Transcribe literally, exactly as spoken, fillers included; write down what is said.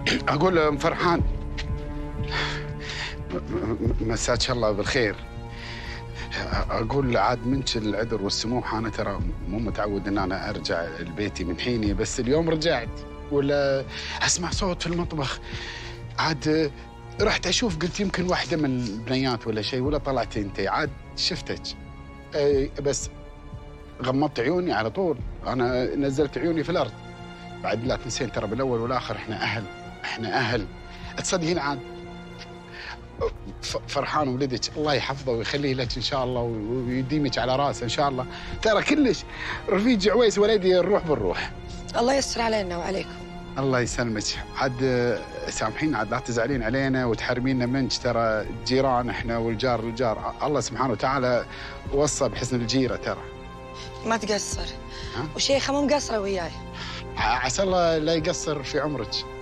اقول ام فرحان، مساك الله بالخير. اقول عاد منك العذر والسموح، انا ترى مو متعود ان انا ارجع لبيتي من حيني، بس اليوم رجعت ولا اسمع صوت في المطبخ، عاد رحت اشوف قلت يمكن واحده من البنيات ولا شيء، ولا طلعت انت، عاد شفتك. اي بس غمضت عيوني على طول، انا نزلت عيوني في الارض. بعد لا تنسين ترى بالاول والاخر احنا اهل، احنا اهل. تصدقين عاد فرحان ولدك الله يحفظه ويخليه لك ان شاء الله ويديمك على راسه ان شاء الله. ترى كلش رفيج عويس ولدي الروح بالروح. الله يستر علينا وعليكم. الله يسلمك. عاد سامحين، عاد لا تزعلين علينا وتحرمينا منك، ترى جيران احنا والجار الجار، الله سبحانه وتعالى وصى بحسن الجيره ترى. ما تقصر، وشيخه مو مقصره وياي. عسى الله لا يقصر في عمرك.